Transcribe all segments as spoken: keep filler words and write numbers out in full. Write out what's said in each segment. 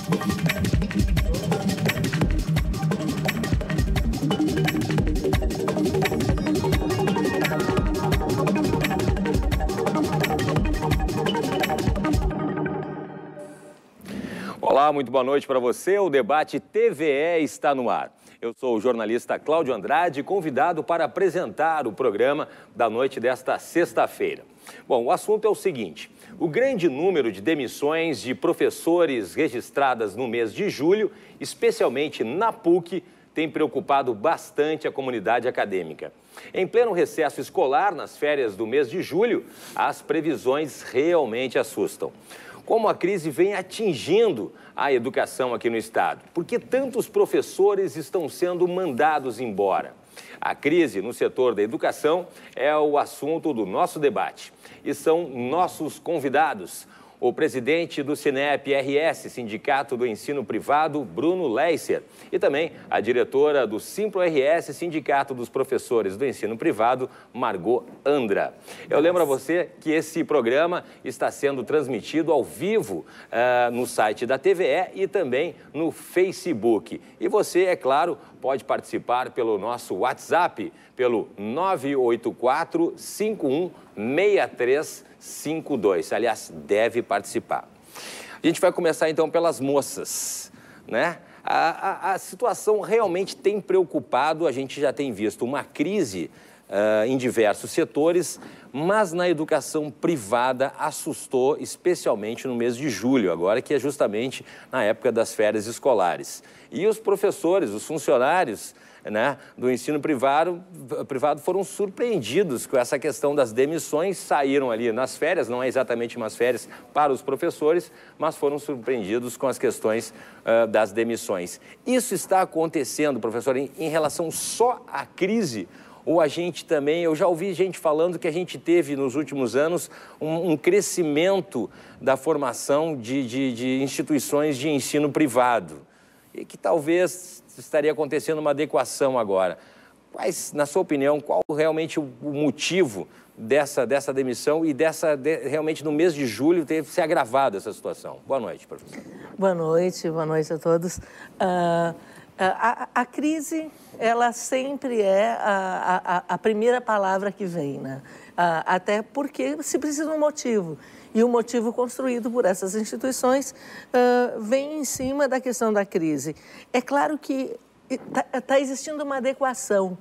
Olá, muito boa noite para você. O debate T V E está no ar. Eu sou o jornalista Cláudio Andrade, convidado para apresentar o programa da noite desta sexta-feira. Bom, o assunto é o seguinte: o grande número de demissões de professores registradas no mês de julho, especialmente na PUC, tem preocupado bastante a comunidade acadêmica. Em pleno recesso escolar, nas férias do mês de julho, as previsões realmente assustam. Como a crise vem atingindo a educação aqui no estado? Por que tantos professores estão sendo mandados embora? A crise no setor da educação é o assunto do nosso debate. E são nossos convidados o presidente do Sinep R S, Sindicato do Ensino Privado, Bruno Leisser, e também a diretora do Simpro R S, Sindicato dos Professores do Ensino Privado, Margot Andra. Eu lembro a você que esse programa está sendo transmitido ao vivo uh, no site da T V E e também no Facebook. E você, é claro, pode participar pelo nosso WhatsApp, pelo nove oito quatro, cinco um seis três cinco dois. Aliás, deve participar. A gente vai começar então pelas moças, né? A, a, a situação realmente tem preocupado, a gente já tem visto uma crise uh, em diversos setores, mas na educação privada assustou, especialmente no mês de julho, agora que é justamente na época das férias escolares. E os professores, os funcionários, né, do ensino privado, privado foram surpreendidos com essa questão das demissões, saíram ali nas férias, não é exatamente umas férias para os professores, mas foram surpreendidos com as questões uh, das demissões. Isso está acontecendo, professor, em, em relação só à crise, ou a gente também, eu já ouvi gente falando que a gente teve nos últimos anos um, um crescimento da formação de, de, de instituições de ensino privado, e que talvez estaria acontecendo uma adequação agora. Quais, na sua opinião, qual realmente o motivo dessa, dessa demissão e dessa, de, realmente no mês de julho ter se agravado essa situação? Boa noite, professor. Boa noite, boa noite a todos. Uh, a, a crise, ela sempre é a, a, a primeira palavra que vem, né? Uh, até porque se precisa de um motivo. E o motivo construído por essas instituições uh, vem em cima da questão da crise. É claro que está tá existindo uma adequação.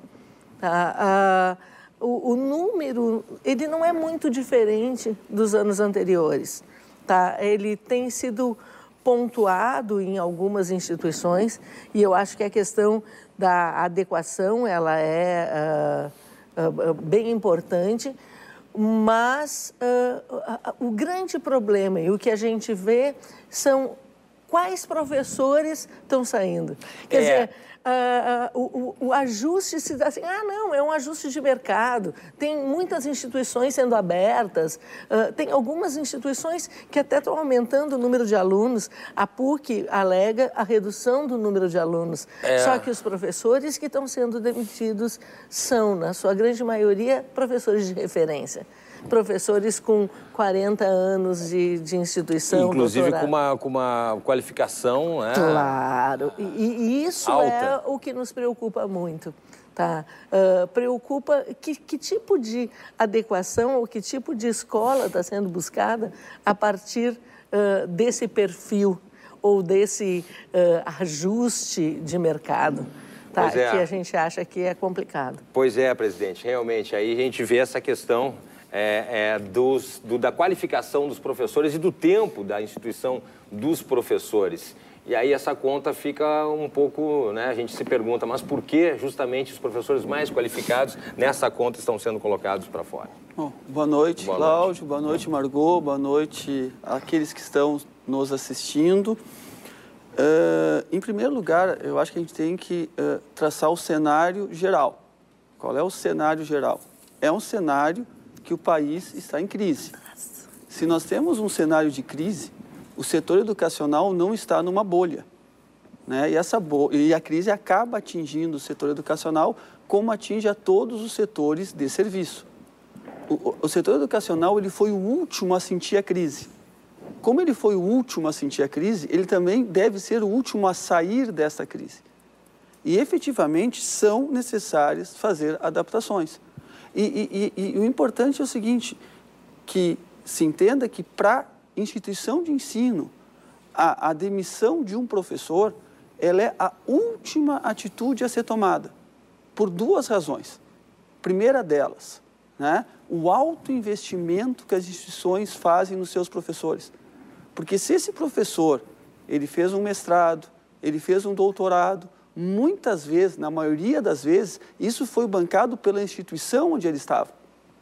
Tá? Uh, o, o número, ele não é muito diferente dos anos anteriores. Tá? Ele tem sido pontuado em algumas instituições e eu acho que a questão da adequação ela é uh, uh, bem importante. Mas uh, o grande problema e o que a gente vê são quais professores estão saindo. Quer é. dizer, uh, uh, o, o ajuste se dá assim, ah, não, é um ajuste de mercado, tem muitas instituições sendo abertas, uh, tem algumas instituições que até estão aumentando o número de alunos, a PUC alega a redução do número de alunos, é. só que os professores que estão sendo demitidos são, na sua grande maioria, professores de referência. Professores com quarenta anos de, de instituição, inclusive com uma, com uma qualificação, né? Claro, e, e isso alta. É o que nos preocupa muito. Tá? Uh, preocupa que, que tipo de adequação ou que tipo de escola está sendo buscada a partir uh, desse perfil ou desse uh, ajuste de mercado. Tá? É. Que a gente acha que é complicado. Pois é, presidente, realmente, aí a gente vê essa questão É, é, dos, do, da qualificação dos professores e do tempo da instituição dos professores. E aí essa conta fica um pouco, né, a gente se pergunta, mas por que justamente os professores mais qualificados nessa conta estão sendo colocados para fora? Bom, boa noite, boa Cláudio, noite. boa noite, Margot, boa noite àqueles que estão nos assistindo. Uh, em primeiro lugar, eu acho que a gente tem que uh, traçar o cenário geral. Qual é o cenário geral? É um cenário que o país está em crise. Se nós temos um cenário de crise, o setor educacional não está numa bolha, né? E, essa bo... e a crise acaba atingindo o setor educacional como atinge a todos os setores de serviço. O, o setor educacional ele foi o último a sentir a crise. como ele foi o último a sentir a crise, ele também deve ser o último a sair dessa crise. E, efetivamente, são necessárias fazer adaptações. E, e, e, e o importante é o seguinte, que se entenda que, para a instituição de ensino, a, a demissão de um professor, ela é a última atitude a ser tomada, por duas razões. Primeira delas, né, o alto investimento que as instituições fazem nos seus professores. Porque se esse professor, ele fez um mestrado, ele fez um doutorado, muitas vezes, na maioria das vezes, isso foi bancado pela instituição onde ele estava.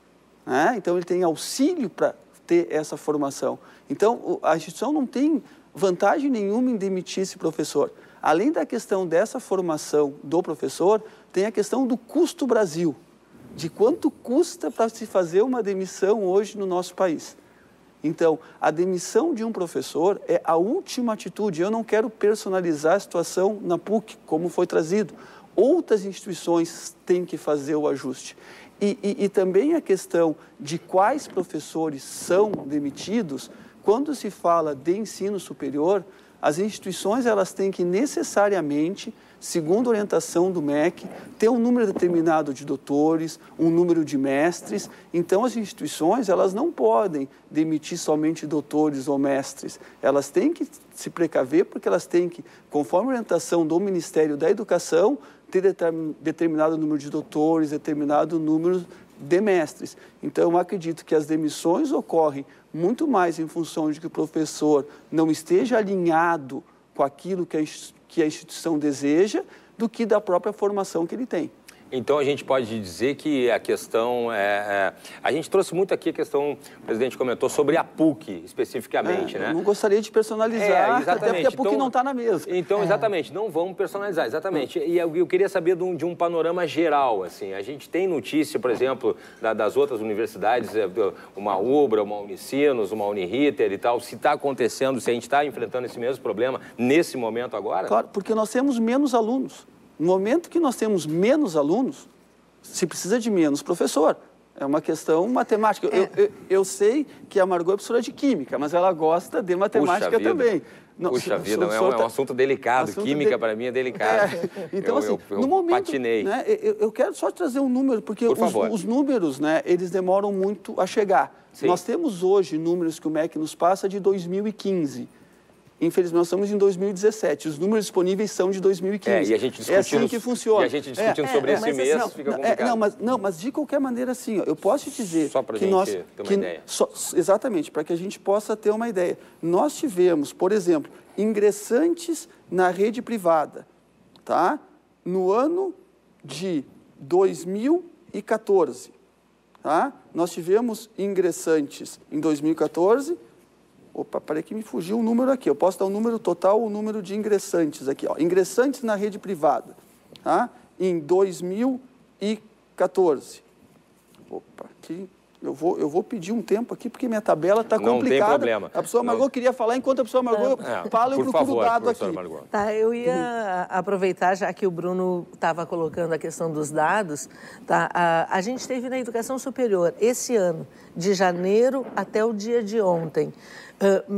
Né? Então, ele tem auxílio para ter essa formação. Então, a instituição não tem vantagem nenhuma em demitir esse professor. Além da questão dessa formação do professor, tem a questão do custo Brasil, de quanto custa para se fazer uma demissão hoje no nosso país. Então, a demissão de um professor é a última atitude. Eu não quero personalizar a situação na P U C, como foi trazido. Outras instituições têm que fazer o ajuste. E, e, e também a questão de quais professores são demitidos, quando se fala de ensino superior, as instituições elas têm que necessariamente, segundo a orientação do M E C, ter um número determinado de doutores, um número de mestres. Então, as instituições elas não podem demitir somente doutores ou mestres. Elas têm que se precaver porque elas têm que, conforme a orientação do Ministério da Educação, ter determinado número de doutores, determinado número de mestres. Então, eu acredito que as demissões ocorrem muito mais em função de que o professor não esteja alinhado com aquilo que a, que a instituição deseja do que da própria formação que ele tem. Então, a gente pode dizer que a questão... É, é, a gente trouxe muito aqui a questão, o presidente comentou, sobre a P U C, especificamente, é, né? Eu não gostaria de personalizar, é, até porque a P U C então, não está na mesa. Então, é. exatamente, não vamos personalizar, exatamente. E eu, eu queria saber de um, de um panorama geral, assim. A gente tem notícia, por exemplo, da, das outras universidades, uma UBRA, uma Unicinos, uma Uniriter e tal, se está acontecendo, se a gente está enfrentando esse mesmo problema nesse momento agora? Claro, porque nós temos menos alunos. No momento que nós temos menos alunos, se precisa de menos professor. É uma questão matemática. É. Eu, eu, eu sei que a Margot é professora de Química, mas ela gosta de matemática também. Não, Puxa vida, é um, é um assunto delicado. Assunto Química, de... para mim, é delicado. É. Então, eu, assim, eu, eu no momento... patinei. Né, eu, eu quero só trazer um número, porque Por os, os números, né, eles demoram muito a chegar. Sim. Nós temos hoje números que o M E C nos passa de dois mil e quinze. Infelizmente, nós estamos em dois mil e dezessete. Os números disponíveis são de dois mil e quinze. É, e a gente discutindo, é assim que funciona. E a gente discutindo é, sobre é, esse mês assim, fica não, complicado. É, não, mas, não, mas de qualquer maneira, assim, ó, eu posso te dizer... Só para a gente nós, ter uma que, ideia. Só, exatamente, para que a gente possa ter uma ideia. Nós tivemos, por exemplo, ingressantes na rede privada, tá? No ano de dois mil e quatorze, tá? Nós tivemos ingressantes em dois mil e quatorze... Opa, parei que me fugiu um número aqui. Eu posso dar o um número total ou o um número de ingressantes aqui. Ó. Ingressantes na rede privada, tá? Em dois mil e quatorze. Opa, aqui eu vou, eu vou pedir um tempo aqui, porque minha tabela está complicada. Não tem problema. A professora Margot Não. queria falar, enquanto a professora Margot é, fala, eu procuro o dado aqui. Margot. Tá, eu ia aproveitar, já que o Bruno estava colocando a questão dos dados, tá? A, a gente teve na educação superior, esse ano, de janeiro até o dia de ontem, Uh,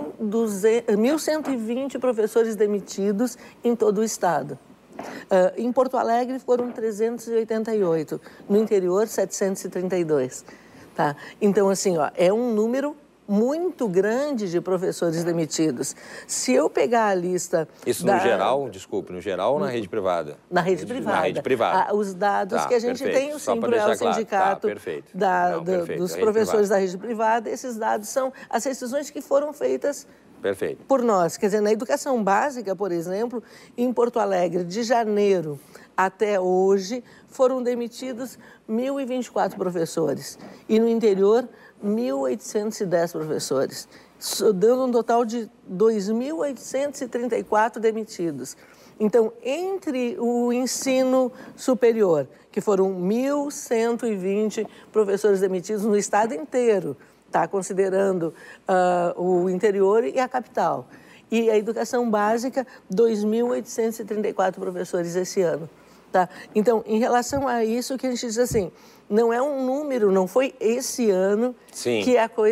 mil cento e vinte professores demitidos em todo o estado. Uh, em Porto Alegre foram trezentos e oitenta e oito, no interior setecentos e trinta e dois. Tá? Então, assim, ó, é um número muito grande de professores demitidos. Se eu pegar a lista... Isso da... no geral, desculpe, no geral ou na rede privada? Na rede privada. Na rede privada. Ah, os dados tá, que a gente perfeito. tem, o Simpro é o sindicato claro. tá, da, Não, do, dos professores privada. da rede privada. Esses dados são as decisões que foram feitas Perfeito. por nós. Quer dizer, na educação básica, por exemplo, em Porto Alegre, de janeiro até hoje, foram demitidos mil e vinte e quatro professores. E no interior, mil oitocentos e dez professores, dando um total de dois mil oitocentos e trinta e quatro demitidos. Então, entre o ensino superior, que foram mil cento e vinte professores demitidos no estado inteiro, tá, considerando uh, o interior e a capital, e a educação básica, dois mil oitocentos e trinta e quatro professores esse ano. Tá? Então, em relação a isso, que a gente diz assim, não é um número, não foi esse ano Sim. que a coisa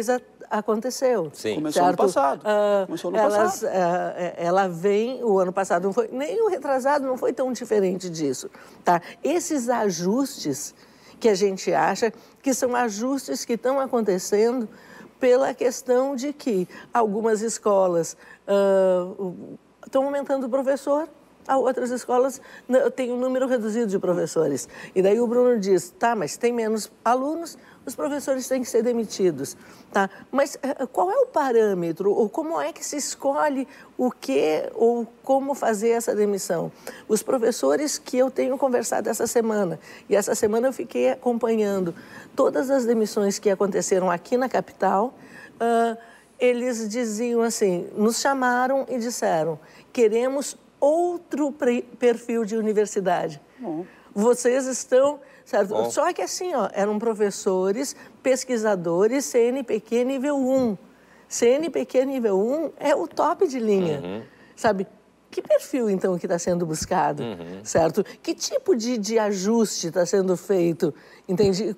aconteceu. Sim. Começou certo? no passado. Uh, Começou no elas, passado. Uh, ela vem, o ano passado não foi, nem o retrasado não foi tão diferente disso. Tá? Esses ajustes que a gente acha que são ajustes que estão acontecendo pela questão de que algumas escolas uh, estão aumentando o professor, outras escolas têm um número reduzido de professores. E daí o Bruno diz, tá, mas tem menos alunos, os professores têm que ser demitidos. Tá? Mas qual é o parâmetro, ou como é que se escolhe o que ou como fazer essa demissão? Os professores que eu tenho conversado essa semana, e essa semana eu fiquei acompanhando todas as demissões que aconteceram aqui na capital, uh, eles diziam assim, nos chamaram e disseram, queremos outro perfil de universidade. Bom. Vocês estão... Certo? Bom. Só que assim, ó, eram professores, pesquisadores, C N P Q nível um. C N P Q nível um é o top de linha, uhum. sabe? Que perfil, então, que está sendo buscado, uhum. certo? Que tipo de, de ajuste está sendo feito, entende?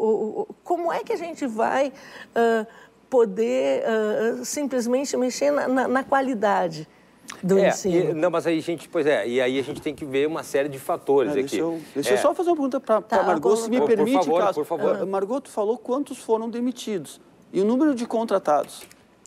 Como é que a gente vai uh, poder uh, simplesmente mexer na, na, na qualidade do é, ensino? E, não, mas aí a gente, pois é, e aí a gente tem que ver uma série de fatores é, aqui. Deixa eu, deixa é. eu só fazer uma pergunta para tá, a Margot, se me por, permite, por favor, caso. Por favor. Uh, Margot, tu falou quantos foram demitidos e o número de contratados.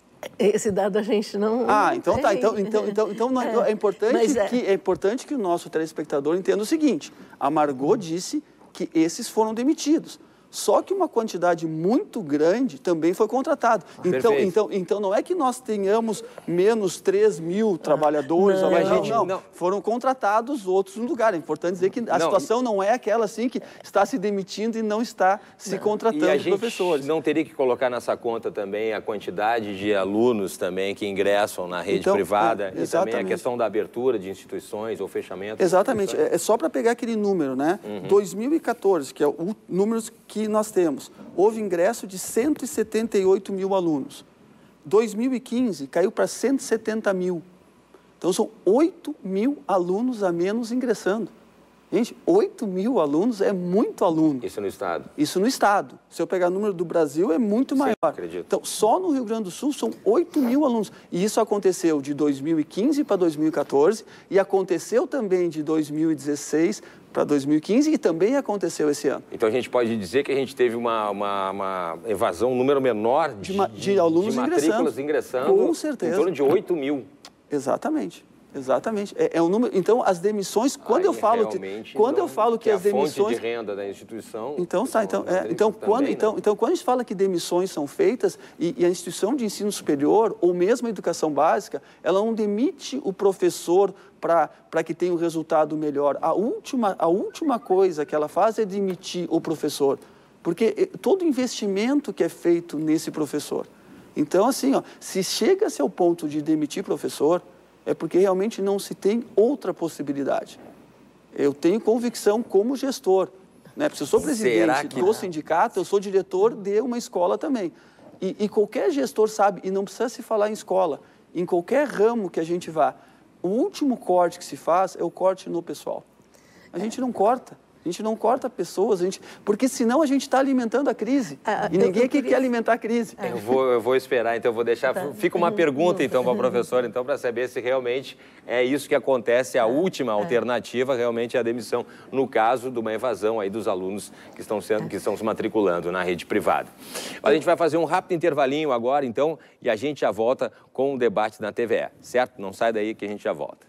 Esse dado a gente não... Ah, então tem. tá. Então, então, então, então é, é, importante é. Que, é importante que o nosso telespectador entenda o seguinte. A Margot disse que esses foram demitidos. Só que uma quantidade muito grande também foi contratada. Então, então, então, não é que nós tenhamos menos três mil trabalhadores. Não, não, gente, não, não. Foram contratados outros no lugar. É importante dizer que a não, situação não é aquela assim que está se demitindo e não está se não. contratando e a gente professores. Não teria que colocar nessa conta também a quantidade de alunos também que ingressam na rede então, privada é, e também a questão da abertura de instituições ou fechamento. Exatamente. É, é só para pegar aquele número, né? Uhum. dois mil e quatorze, que é o número que nós temos, houve ingresso de cento e setenta e oito mil alunos. dois mil e quinze caiu para cento e setenta mil. Então, são oito mil alunos a menos ingressando. Gente, oito mil alunos é muito aluno. Isso no Estado? Isso no Estado. Se eu pegar o número do Brasil, é muito maior. Sim, acredito. Então, só no Rio Grande do Sul são oito mil alunos. E isso aconteceu de dois mil e quinze para dois mil e quatorze e aconteceu também de dois mil e dezesseis para dois mil e quinze e também aconteceu esse ano. Então, a gente pode dizer que a gente teve uma, uma, uma evasão, um número menor de, de, de, de alunos de matrículas ingressando. Com certeza. Em torno de oito mil. Exatamente. Exatamente. É, é um número. Então, as demissões, quando Aí, eu falo que, quando eu falo que, que as demissões, a fonte de renda da instituição. Então, tá, então, é, então quando também, então, né? então quando a gente fala que demissões são feitas e, e a instituição de ensino superior ou mesmo a educação básica, ela não demite o professor para para que tenha um resultado melhor. A última a última coisa que ela faz é demitir o professor, porque todo investimento que é feito nesse professor. Então, assim, ó, se chega-se ao ponto de demitir professor, é porque realmente não se tem outra possibilidade. Eu tenho convicção como gestor, né? Porque se eu sou presidente do sindicato, eu sou diretor de uma escola também. E, e qualquer gestor sabe, e não precisa se falar em escola, em qualquer ramo que a gente vá, o último corte que se faz é o corte no pessoal. A gente não corta. A gente não corta pessoas, a gente, porque senão a gente está alimentando a crise. Ah, e ninguém aqui queria... quer alimentar a crise. Ah. Eu, vou, eu vou esperar, então eu vou deixar... Tá. Fica uma pergunta, então, para a professora, então, para saber se realmente é isso que acontece. A última alternativa realmente é a demissão, no caso de uma evasão aí dos alunos que estão, sendo, que estão se matriculando na rede privada. A gente vai fazer um rápido intervalinho agora, então, e a gente já volta com o debate na T V E, certo? Não sai daí que a gente já volta.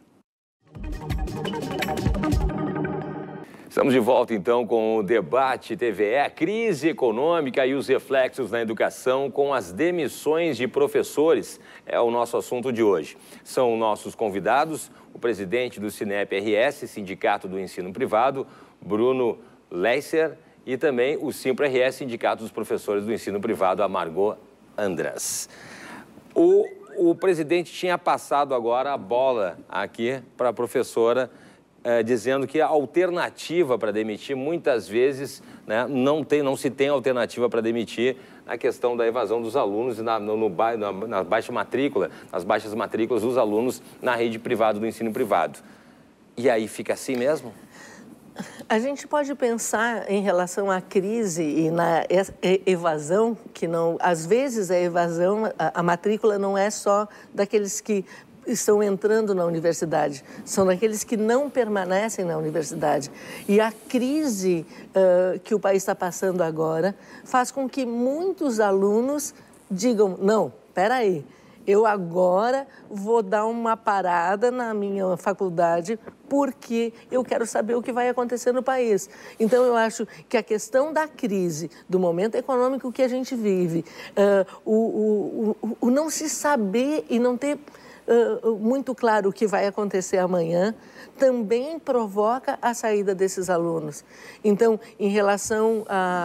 Estamos de volta, então, com o debate T V E, a crise econômica e os reflexos na educação com as demissões de professores. É o nosso assunto de hoje. São nossos convidados, o presidente do Sinep R S, Sindicato do Ensino Privado, Bruno Leisser, e também o Simpro R S, Sindicato dos Professores do Ensino Privado, a Margot Andras. O, o presidente tinha passado agora a bola aqui para a professora, É, dizendo que a alternativa para demitir, muitas vezes, né, não, tem, não se tem alternativa para demitir na questão da evasão dos alunos e na, no, no, na, na baixa matrícula, nas baixas matrículas dos alunos na rede privada do ensino privado. E aí fica assim mesmo? A gente pode pensar em relação à crise e na evasão, que não, às vezes a evasão, a, a matrícula não é só daqueles que estão entrando na universidade, são daqueles que não permanecem na universidade. E a crise uh, que o país está passando agora faz com que muitos alunos digam, não, espera aí, eu agora vou dar uma parada na minha faculdade porque eu quero saber o que vai acontecer no país. Então, eu acho que a questão da crise, do momento econômico que a gente vive, uh, o, o, o, o não se saber e não ter uh, muito claro o que vai acontecer amanhã, também provoca a saída desses alunos. Então, em relação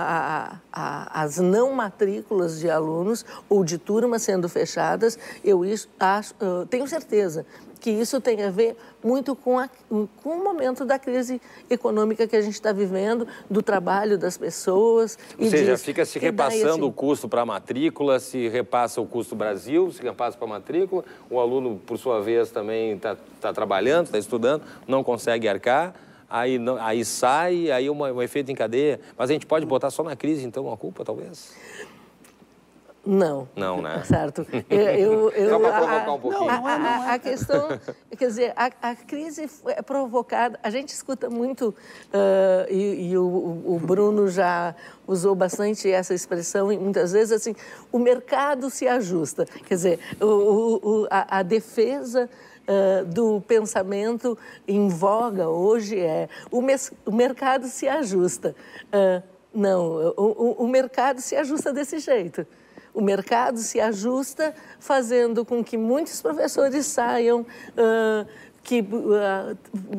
às não matrículas de alunos ou de turmas sendo fechadas, eu isso, acho, uh, tenho certeza que isso tem a ver muito com, a, com o momento da crise econômica que a gente está vivendo, do trabalho das pessoas. Ou seja, fica se repassando o custo para a matrícula, se repassa o custo Brasil, se repassa para a matrícula, o aluno, por sua vez, também está tá trabalhando, está estudando, não consegue arcar, aí, não, aí sai, aí um, um efeito em cadeia. Mas a gente pode botar só na crise, então, a culpa, talvez? Não. Não, né? Certo. Eu, eu, eu, Só para provocar um pouquinho. A, a, a, a questão, quer dizer, a, a crise é provocada, a gente escuta muito, uh, e, e o, o Bruno já usou bastante essa expressão, e muitas vezes, assim, o mercado se ajusta. Quer dizer, o, o, a, a defesa Uh, do pensamento em voga hoje é o, mes, o mercado se ajusta. Uh, não, o, o, o mercado se ajusta desse jeito. O mercado se ajusta fazendo com que muitos professores saiam, uh, que uh,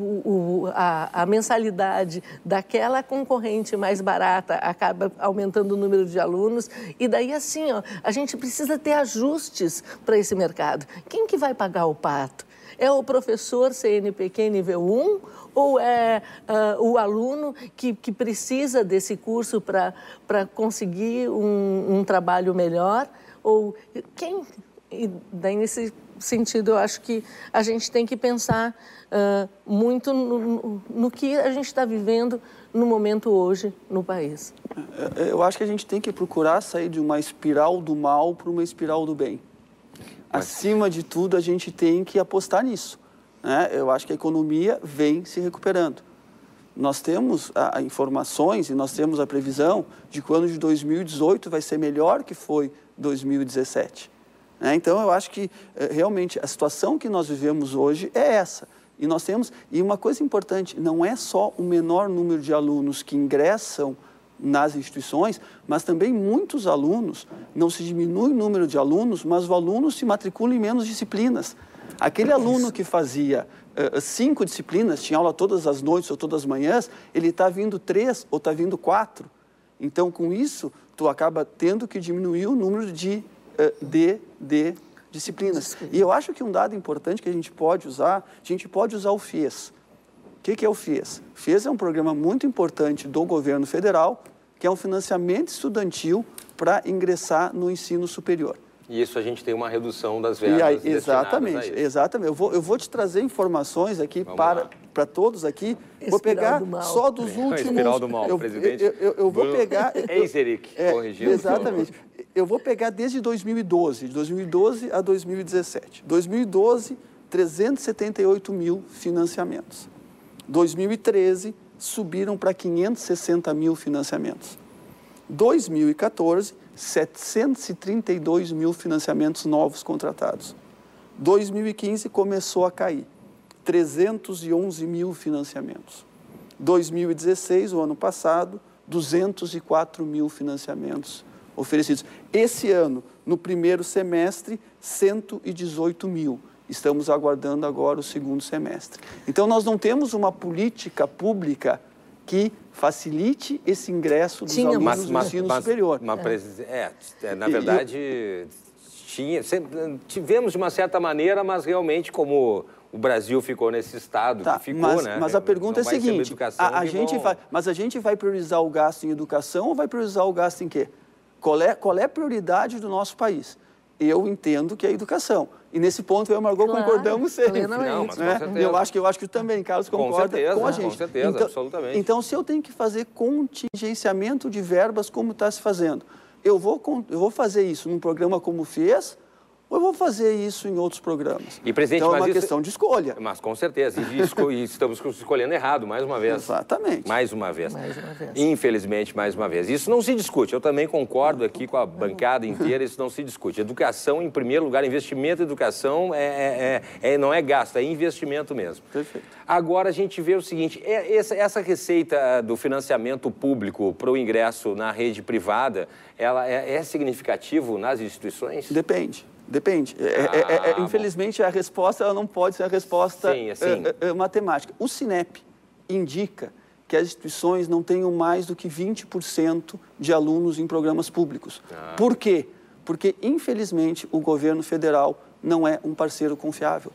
o, o, a, a mensalidade daquela concorrente mais barata acaba aumentando o número de alunos. E daí, assim, ó, a gente precisa ter ajustes para esse mercado. Quem que vai pagar o pato? É o professor C N P Q nível um ou é uh, o aluno que, que precisa desse curso para para conseguir um, um trabalho melhor? Ou quem? E daí, nesse sentido, eu acho que a gente tem que pensar uh, muito no, no, no que a gente está vivendo no momento hoje no país. Eu acho que a gente tem que procurar sair de uma espiral do mal para uma espiral do bem. Acima de tudo, a gente tem que apostar nisso, né? Eu acho que a economia vem se recuperando. Nós temos a, a informações e nós temos a previsão de que o ano de dois mil e dezoito vai ser melhor que foi dois mil e dezessete. Né? Então, eu acho que realmente a situação que nós vivemos hoje é essa. E nós temos, e uma coisa importante, não é só o menor número de alunos que ingressam nas instituições, mas também muitos alunos, não se diminui o número de alunos, mas os alunos se matriculam em menos disciplinas. Aquele aluno que fazia uh, cinco disciplinas, tinha aula todas as noites ou todas as manhãs, ele está vindo três ou está vindo quatro. Então, com isso, tu acaba tendo que diminuir o número de, uh, de, de disciplinas. E eu acho que um dado importante que a gente pode usar, a gente pode usar o FIES. O que, que é o FIES? O FIES é um programa muito importante do governo federal, que é um financiamento estudantil para ingressar no ensino superior. E isso a gente tem uma redução das verbas e aí, destinadas exatamente, a isso. Exatamente. Eu vou, eu vou te trazer informações aqui para, para todos aqui. Espiral vou pegar do mal. só dos últimos... Espiral do mal, eu, presidente. Eu, eu, eu vou pegar... Eis-Eric, é, corrigindo. Exatamente. Eu vou pegar desde dois mil e doze, de dois mil e doze a dois mil e dezessete. dois mil e doze, trezentos e setenta e oito mil financiamentos. dois mil e treze, subiram para quinhentos e sessenta mil financiamentos. dois mil e quatorze, setecentos e trinta e dois mil financiamentos novos contratados. dois mil e quinze começou a cair, trezentos e onze mil financiamentos. dois mil e dezesseis, o ano passado, duzentos e quatro mil financiamentos oferecidos. Esse ano, no primeiro semestre, cento e dezoito mil. Estamos aguardando agora o segundo semestre. Então, nós não temos uma política pública que facilite esse ingresso dos Tinha, alunos mas, do mas, ensino mas, superior. Mas, é, é, na verdade, tinha, sempre, tivemos de uma certa maneira, mas realmente como o Brasil ficou nesse estado Tá, que ficou, mas, né? Mas a pergunta não é a seguinte, a, a gente vão... vai, mas a gente vai priorizar o gasto em educação ou vai priorizar o gasto em quê? Qual é, qual é a prioridade do nosso país? eu entendo que é educação. E nesse ponto eu e a Margot claro, concordamos sempre. Não, mas com né? certeza. Eu acho que eu acho que também, Carlos, concorda com, certeza, com a gente. Com certeza, então, absolutamente. Então, se eu tenho que fazer contingenciamento de verbas como está se fazendo, eu vou, eu vou fazer isso num programa como o FIES, ou eu vou fazer isso em outros programas? E, presidente, então, é uma isso... questão de escolha. Mas, com certeza. E, esco... e estamos escolhendo errado, mais uma vez. Exatamente. Mais uma vez. Mais uma vez. Infelizmente, mais uma vez. Isso não se discute. Eu também concordo aqui com a bancada inteira, isso não se discute. Educação, em primeiro lugar, investimento em educação é, é, é, não é gasto, é investimento mesmo. Perfeito. Agora, a gente vê o seguinte, essa, essa receita do financiamento público para o ingresso na rede privada, ela é, é significativo nas instituições? Depende. Depende. É, ah, é, é, infelizmente, a resposta ela não pode ser a resposta sim, assim. é, é, matemática. O Cinep indica que as instituições não tenham mais do que vinte por cento de alunos em programas públicos. Ah. Por quê? Porque, infelizmente, o governo federal não é um parceiro confiável.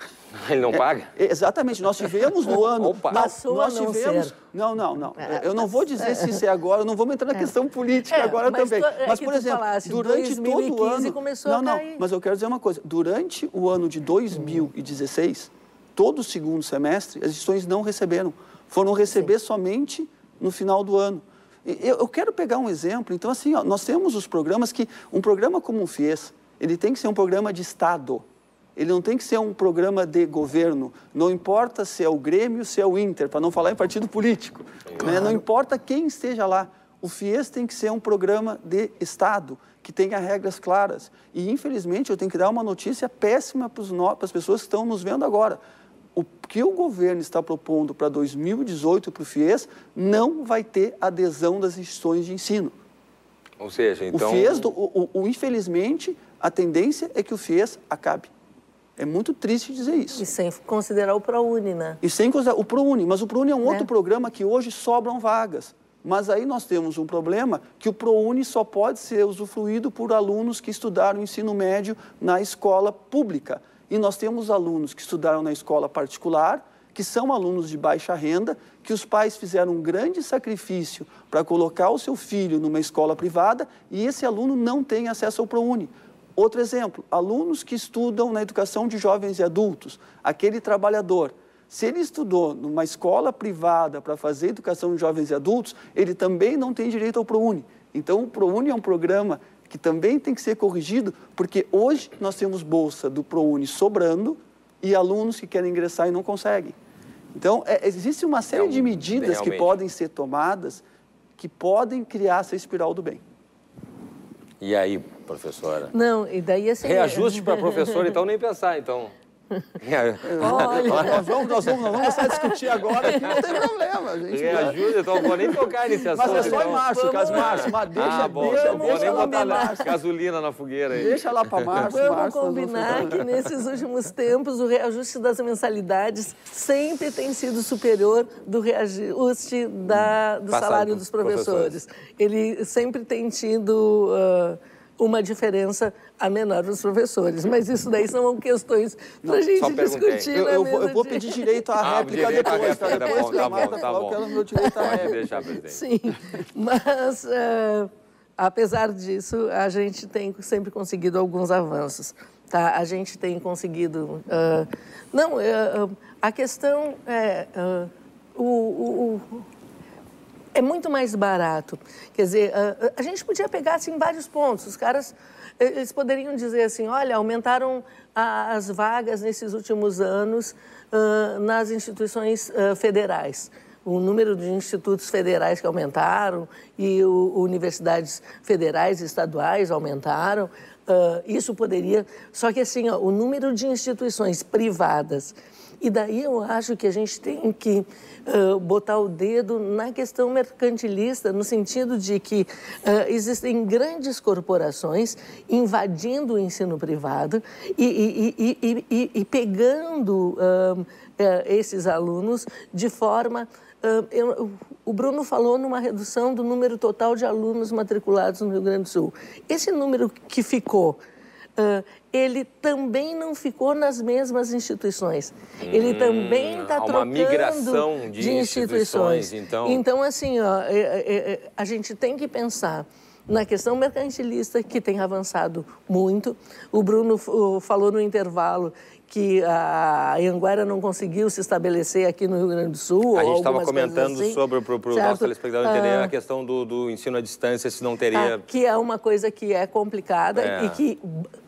Ele não paga? É, exatamente. Nós tivemos no ano... Opa. Nós, nós não tivemos... Ser. Não, não, não. Eu não vou dizer se isso é agora, eu não vou entrar na questão política é, agora mas também. Tu, é mas, por exemplo, falasse, durante dois mil e quinze todo o ano... começou não, a não, cair. mas eu quero dizer uma coisa. Durante o ano de dois mil e dezesseis, todo o segundo semestre, as instituições não receberam. Foram receber Sim. somente no final do ano. Eu, eu quero pegar um exemplo. Então, assim, ó, nós temos os programas que... Um programa como o FIES, ele tem que ser um programa de Estado. Ele não tem que ser um programa de governo. Não importa se é o Grêmio, se é o Inter, para não falar em partido político. Claro. Né? Não importa quem esteja lá. O FIES tem que ser um programa de Estado, que tenha regras claras. E, infelizmente, eu tenho que dar uma notícia péssima para as pessoas que estão nos vendo agora. O que o governo está propondo para dois mil e dezoito para o FIES não vai ter adesão das instituições de ensino. Ou seja, então... O FIES, o, o, o, infelizmente, a tendência é que o FIES acabe. É muito triste dizer isso. E sem considerar o ProUni, né? E sem considerar o ProUni. Mas o ProUni é um é. outro programa que hoje sobram vagas. Mas aí nós temos um problema que o ProUni só pode ser usufruído por alunos que estudaram ensino médio na escola pública. E nós temos alunos que estudaram na escola particular, que são alunos de baixa renda, que os pais fizeram um grande sacrifício para colocar o seu filho numa escola privada e esse aluno não tem acesso ao ProUni. Outro exemplo, alunos que estudam na educação de jovens e adultos, aquele trabalhador, se ele estudou numa escola privada para fazer educação de jovens e adultos, ele também não tem direito ao ProUni. Então, o ProUni é um programa que também tem que ser corrigido, porque hoje nós temos bolsa do ProUni sobrando e alunos que querem ingressar e não conseguem. Então, é, existe uma série é um, de medidas realmente. que podem ser tomadas, que podem criar essa espiral do bem. E aí, professora? Não, e daí assim... Reajuste para a professora, então, nem pensar, então. Olha, nós vamos, nós vamos, nós vamos começar a discutir agora, que não tem problema, gente. Reajuda, então, vou nem tocar nesse assunto. Mas é só em março, vamos, Cas março, mas deixa, ah, bom, deixa, eu vou deixa nem lá botar março. gasolina na fogueira aí. Deixa lá para março, Vamos março, combinar que nesses últimos tempos o reajuste das mensalidades sempre tem sido superior do reajuste da, do Passado salário dos professores. professores. Ele sempre tem tido... Uh, uma diferença a menor para os professores. Mas isso daí são questões para a gente discutir eu, na eu, mesa vou, eu vou de... pedir direito à ah, réplica direito depois. réplica, Tá, depois bom, tá bom, tá bom. Eu quero meu direito à réplica. Deixar, presidente. Sim, mas uh, apesar disso, a gente tem sempre conseguido alguns avanços. Tá? A gente tem conseguido... Uh, não, uh, a questão é... Uh, o, o, o É muito mais barato. Quer dizer, a, a gente podia pegar assim, vários pontos. Os caras eles poderiam dizer assim, olha, aumentaram a, as vagas nesses últimos anos uh, nas instituições uh, federais. O número de institutos federais que aumentaram e o, universidades federais e estaduais aumentaram. Uh, isso poderia... Só que assim, ó, o número de instituições privadas... E daí eu acho que a gente tem que uh, botar o dedo na questão mercantilista, no sentido de que uh, existem grandes corporações invadindo o ensino privado e, e, e, e, e pegando uh, uh, esses alunos de forma... Uh, eu, o Bruno falou numa redução do número total de alunos matriculados no Rio Grande do Sul. Esse número que ficou... Uh, ele também não ficou nas mesmas instituições. Hum, ele também está trocando uma migração de, de instituições. instituições. Então, então assim, ó, é, é, a gente tem que pensar na questão mercantilista, que tem avançado muito. O Bruno falou no intervalo que a Anhanguera não conseguiu se estabelecer aqui no Rio Grande do Sul. A gente estava comentando assim, sobre, para o nosso telespectador entender, ah, a questão do, do ensino à distância, se não teria... Ah, que é uma coisa que é complicada é. e que,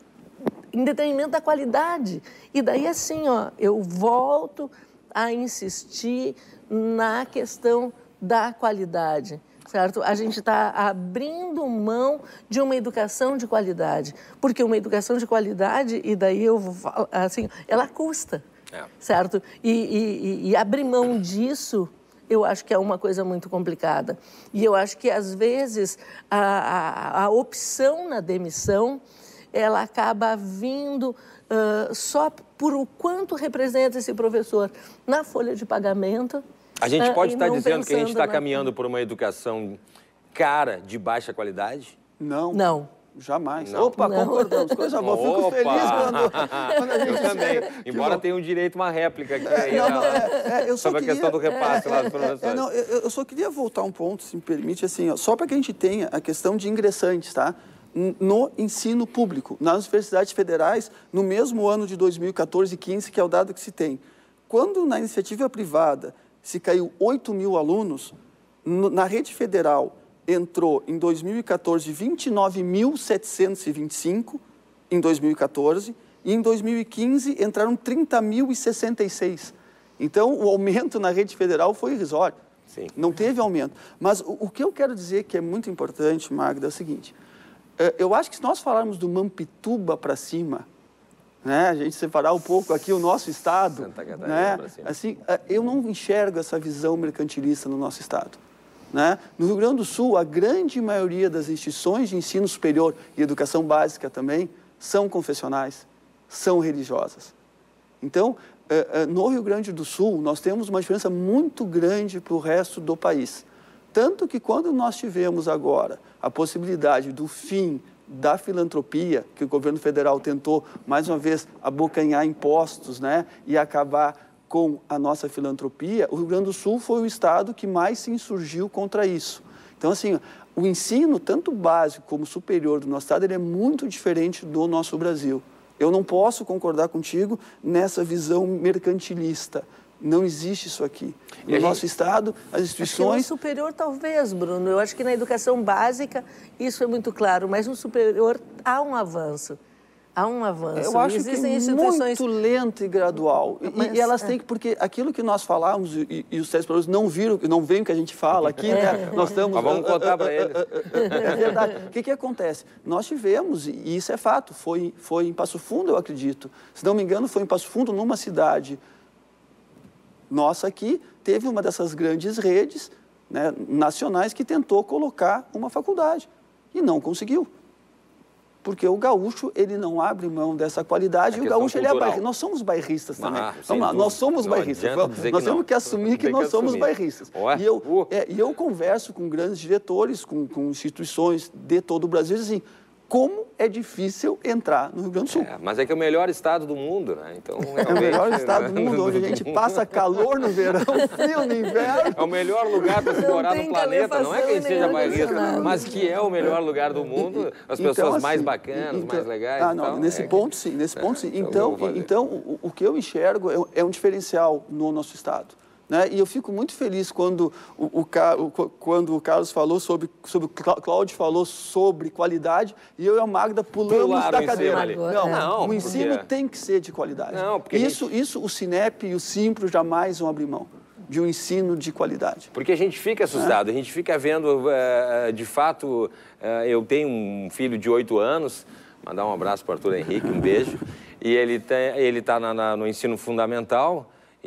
em detrimento da qualidade. E daí, assim, ó, eu volto a insistir na questão da qualidade. Certo? A gente está abrindo mão de uma educação de qualidade, porque uma educação de qualidade, e daí eu vou falar assim, ela custa, é. certo? E, e, e abrir mão disso, eu acho que é uma coisa muito complicada. E eu acho que, às vezes, a, a, a opção na demissão, ela acaba vindo uh, só por o quanto representa esse professor na folha de pagamento. A gente pode estar dizendo que a gente está caminhando por uma educação cara, de baixa qualidade? Não. Não. Jamais. Não. Opa, não. concordamos. Coisa boa. Fico Opa. feliz quando, quando a gente... Eu também. Embora tenha um direito, uma réplica aqui aí, não, não, é, é, eu sobre queria... a questão do repasse é, lá dos professores. É, não, eu, eu só queria voltar um ponto, se me permite, assim, ó, só para que a gente tenha a questão de ingressantes, tá? No ensino público, nas universidades federais, no mesmo ano de dois mil e quatorze e quinze, que é o dado que se tem. Quando na iniciativa privada se caiu oito mil alunos, na rede federal entrou em dois mil e quatorze vinte e nove mil setecentos e vinte e cinco, em dois mil e quatorze, e em dois mil e quinze entraram trinta mil e sessenta e seis. Então, o aumento na rede federal foi irrisório. Sim. Não teve aumento. Mas o, o que eu quero dizer que é muito importante, Magda, é o seguinte, eu acho que se nós falarmos do Mampituba para cima, né, a gente separar um pouco aqui o nosso estado, Santa Catarina, né, assim, eu não enxergo essa visão mercantilista no nosso estado. Né? No Rio Grande do Sul, a grande maioria das instituições de ensino superior e educação básica também são confessionais, são religiosas. Então, no Rio Grande do Sul, nós temos uma diferença muito grande para o resto do país. Tanto que quando nós tivemos agora a possibilidade do fim da filantropia, que o governo federal tentou, mais uma vez, abocanhar impostos, né, e acabar com a nossa filantropia, o Rio Grande do Sul foi o estado que mais se insurgiu contra isso. Então, assim, o ensino, tanto básico como superior do nosso estado, ele é muito diferente do nosso Brasil. Eu não posso concordar contigo nessa visão mercantilista. Não existe isso aqui. No gente... nosso estado, as instituições... No superior, talvez, Bruno. Eu acho que na educação básica isso é muito claro, mas no superior há um avanço. Há um avanço. Eu acho Existem que é instituições... muito lento e gradual. Mas, e, e elas têm que... Porque aquilo que nós falamos, e, e os telespectadores não viram, não veem o que a gente fala aqui, é. né? Nós estamos... Mas vamos contar para eles. É verdade. O que, que acontece? Nós tivemos, e isso é fato, foi, foi em Passo Fundo, eu acredito. Se não me engano, foi em Passo Fundo, numa cidade... Nossa aqui teve uma dessas grandes redes, né, nacionais que tentou colocar uma faculdade e não conseguiu. Porque o gaúcho, ele não abre mão dessa qualidade e o gaúcho, ele é bairrista. Nós somos bairristas também. Ah, Vamos lá, nós somos não bairristas. Nós que temos não. que assumir que nós que somos bairristas. Ué? E eu, uh. é, e eu converso com grandes diretores, com, com instituições de todo o Brasil, assim, como é difícil entrar no Rio Grande do Sul. É, mas é que é o melhor estado do mundo, né? Então, é o melhor estado do mundo, onde a gente passa calor no verão, frio no inverno. É o melhor lugar para se morar no planeta. Não é que a gente seja bairrista, mas que é o melhor lugar do mundo, as pessoas então, assim, mais bacanas, então, mais legais. Ah, não, então, nesse é ponto que... sim, nesse ponto sim. Então, então, então o, o que eu enxergo é, é um diferencial no nosso estado. Né? E eu fico muito feliz quando o, o, o, quando o Carlos falou sobre, sobre o Cláudio falou sobre qualidade e eu e a Magda pulamos Pularam da cadeira. Não, não, o ensino porque... tem que ser de qualidade. Não, porque isso, gente... isso o Sinep e o Simpro jamais vão abrir mão, de um ensino de qualidade. Porque a gente fica assustado, é. a gente fica vendo, de fato, eu tenho um filho de oito anos, mandar um abraço para o Arthur Henrique, um beijo, e ele está ele tá na, na, no ensino fundamental.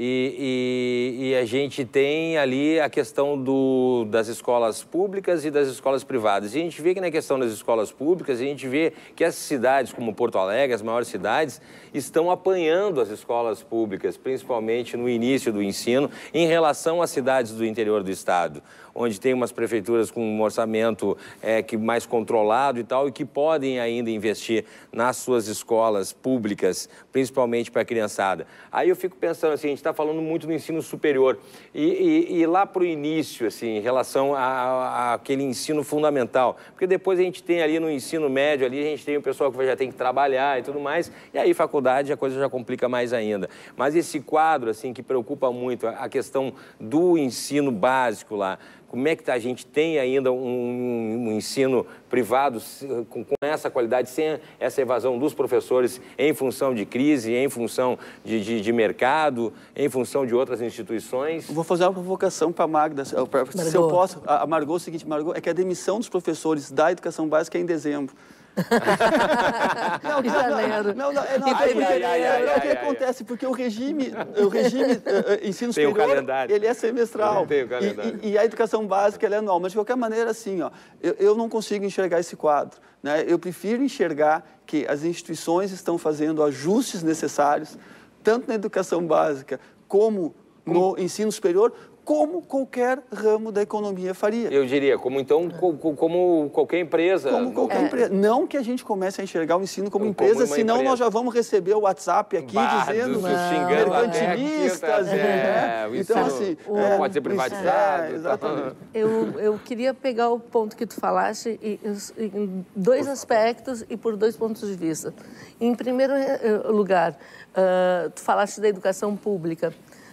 E, e, e a gente tem ali a questão do, das escolas públicas e das escolas privadas. E a gente vê que na questão das escolas públicas, a gente vê que essas cidades como Porto Alegre, as maiores cidades, estão apanhando as escolas públicas, principalmente no início do ensino, em relação às cidades do interior do estado, onde tem umas prefeituras com um orçamento é, que mais controlado e tal, e que podem ainda investir nas suas escolas públicas, principalmente para a criançada. Aí eu fico pensando assim, a gente está falando muito do ensino superior. E, e, e lá para o início, assim, em relação àquele ensino fundamental. Porque depois a gente tem ali no ensino médio, ali a gente tem o pessoal que já tem que trabalhar e tudo mais. E aí, faculdade, a coisa já complica mais ainda. Mas esse quadro, assim, que preocupa muito, a questão do ensino básico lá. Como é que a gente tem ainda um, um ensino privado com, com essa qualidade, sem essa evasão dos professores em função de crise, em função de, de, de mercado, em função de outras instituições? Vou fazer uma provocação para a Magda, se eu posso. A Margot, é o seguinte, Margot, é que a demissão dos professores da educação básica é em dezembro. não, em janeiro. Não, não, não, não, ai, ai, ai, ai, não, o que ai, acontece? Ai. Porque o regime, o regime uh, ensino tem superior, um ele é semestral. Tem o calendário. E, e, e a educação básica, ela é anual. Mas, de qualquer maneira, assim, ó, eu, eu não consigo enxergar esse quadro. Né? Eu prefiro enxergar que as instituições estão fazendo ajustes necessários, tanto na educação básica como no ensino superior, como qualquer ramo da economia faria. Eu diria, como então, como, como qualquer empresa. Como qualquer é. empresa. Não que a gente comece a enxergar o ensino como, como empresa, senão empresa. nós já vamos receber o WhatsApp aqui bah, dizendo mercantilistas. É, é, então, assim, não é, pode ser privatizado. É, exatamente. Eu, eu queria pegar o ponto que tu falaste e, e, em dois aspectos e por dois pontos de vista. Em primeiro lugar, uh, tu falaste da educação pública.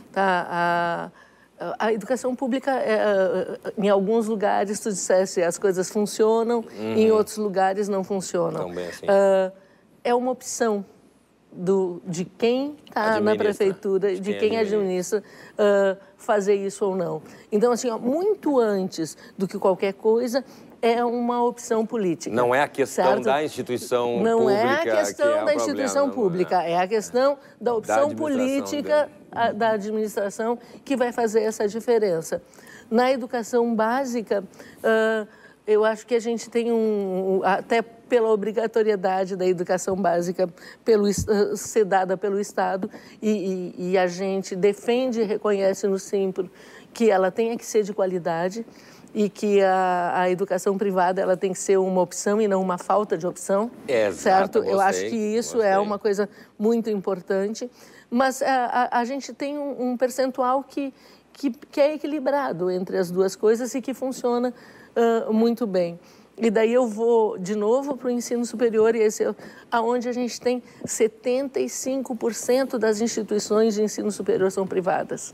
Tá? Uh, A educação pública, é, em alguns lugares, tu disseste, as coisas funcionam, uhum. em outros lugares não funcionam. Também assim. Uh, é uma opção do, de quem está na prefeitura, de, de quem administra, uh, fazer isso ou não. Então, assim, ó, muito antes do que qualquer coisa, é uma opção política. Não é a questão certo? da instituição não pública. Não é a questão que é da instituição problema, pública, é. é a questão da opção da política a, da administração que vai fazer essa diferença. Na educação básica, uh, eu acho que a gente tem um, até pela obrigatoriedade da educação básica pelo, uh, ser dada pelo Estado, e, e, e a gente defende e reconhece no Simpro que ela tenha que ser de qualidade, e que a, a educação privada ela tem que ser uma opção e não uma falta de opção, Exato, certo? gostei, Eu acho que isso gostei. é uma coisa muito importante, mas a, a, a gente tem um, um percentual que, que, que é equilibrado entre as duas coisas e que funciona uh, muito bem. E daí eu vou de novo para o ensino superior, e esse é onde a gente tem setenta e cinco por cento das instituições de ensino superior são privadas.